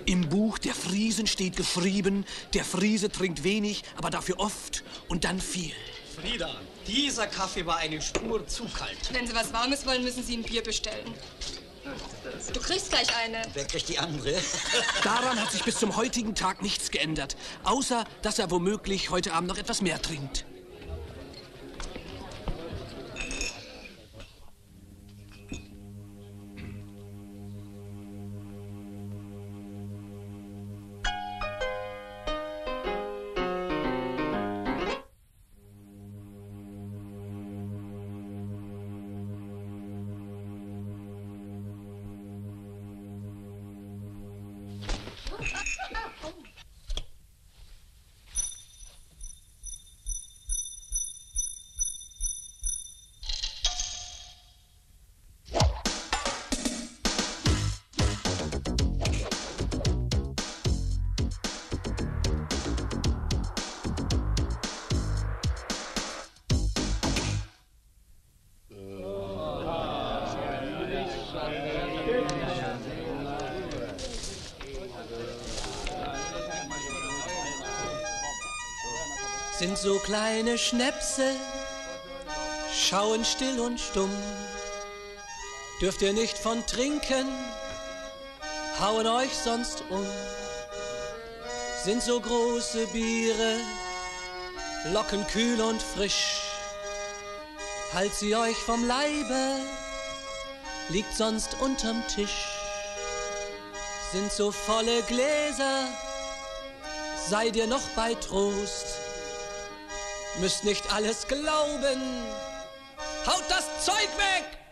Im Buch der Friesen steht geschrieben, der Friese trinkt wenig, aber dafür oft und dann viel. Frieda, dieser Kaffee war eine Spur zu kalt. Wenn Sie was Warmes wollen, müssen Sie ein Bier bestellen. Du kriegst gleich eine. Wer kriegt die andere? Daran hat sich bis zum heutigen Tag nichts geändert, außer dass er womöglich heute Abend noch etwas mehr trinkt. Sind so kleine Schnäpse, schauen still und stumm. Dürft ihr nicht von trinken, hauen euch sonst um. Sind so große Biere, locken kühl und frisch. Halt sie euch vom Leibe, liegt sonst unterm Tisch. Sind so volle Gläser, seid ihr noch bei Trost. Müsst nicht alles glauben, haut das Zeug weg!